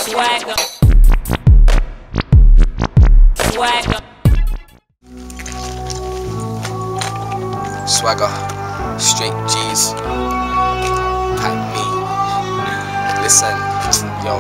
Swagger. Swagger. Swagger, straight G's, type me. Listen, yo,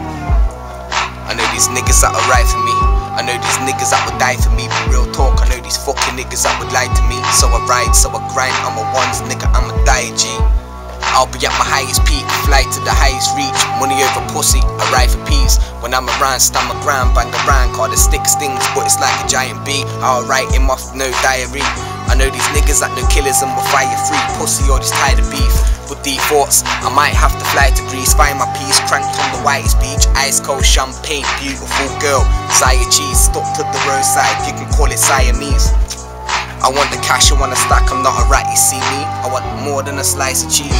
I know these niggas that are right for me. I know these niggas that would die for me. But real talk, I know these fucking niggas that would lie to me. So I ride, so I grind, I'm a ones nigga, I'm a die G. I'll be at my highest peak, fly to the highest reach. Money over pussy, I ride for peace. When I'm around, stand my ground, bang around. Call the stick stings, but it's like a giant bee. I'll write him off, no diary. I know these niggas that no killers and will fire free. Pussy or just tired of beef. With deep thoughts, I might have to fly to Greece. Find my peace, cranked on the whitest beach. Ice cold champagne, beautiful girl. Sire cheese, stuck to the roadside, you can call it Siamese. I want the cash, I want a stack, I'm not a rat, you see me. I want more than a slice of cheese.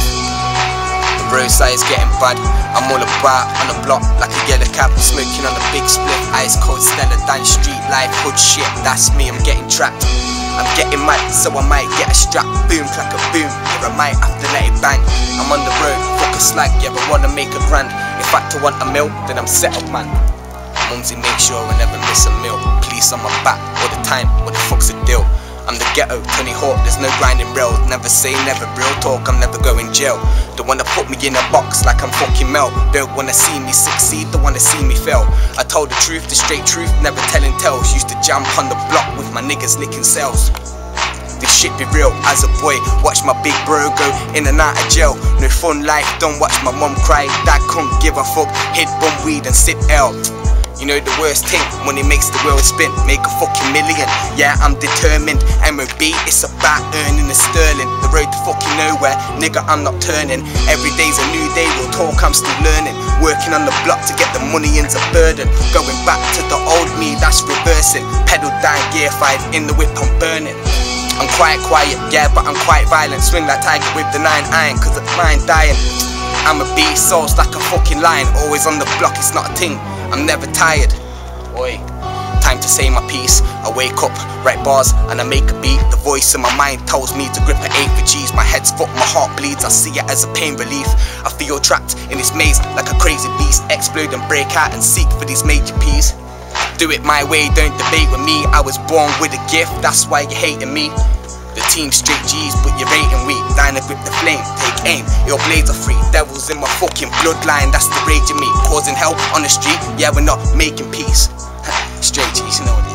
The roadside's getting bad, I'm all about on the block like a yellow cab. Smoking on a big split, ice cold Stella, dance street life, hood shit. That's me, I'm getting trapped. I'm getting mad, so I might get a strap. Boom, clack a boom, yeah I might have to let it bang. I'm on the road, fuck a slag, yeah but wanna make a grand. If I to want a meal, then I'm set up man. Mumsy make sure I never miss a meal. Police on my back all the time, what the fuck's the deal? I'm the ghetto, Tony Hawk, there's no grinding rails. Never say never, real talk, I'm never going jail. Don't wanna put me in a box like I'm fucking Mel. Don't wanna see me succeed, don't wanna see me fail. I told the truth, the straight truth, never telling tales. Used to jump on the block with my niggas licking cells. This shit be real, as a boy, watch my big bro go in and out of jail. No fun life, don't watch my mum cry. Dad couldn't give a fuck, hit bum weed and sip L. You know the worst thing, money makes the world spin. Make a fucking million, yeah I'm determined. MOB, it's about earning a sterling. The road to fucking nowhere, nigga I'm not turning. Every day's a new day, real talk I'm still learning. Working on the block to get the money into burden. Going back to the old me, that's reversing. Pedal down, gear 5, in the whip I'm burning. I'm quite quiet, yeah but I'm quite violent. Swing like tiger with the 9 iron, cause it's mine dying. I'm a beast, soul's like a fucking lion. Always on the block, it's not a thing, I'm never tired. Oi, time to say my piece. I wake up, write bars, and I make a beat. The voice in my mind tells me to grip an 8 for G's. My head's fucked, my heart bleeds, I see it as a pain relief. I feel trapped in this maze like a crazy beast. Explode and break out and seek for these major P's. Do it my way, don't debate with me. I was born with a gift, that's why you're hating me. The team straight G's, but you're rating weak. Dying to grip the flame, take aim, your blades are free. Devils in my fucking bloodline, that's the rage in me. Causing hell on the street, yeah we're not making peace. Straight G's, you know what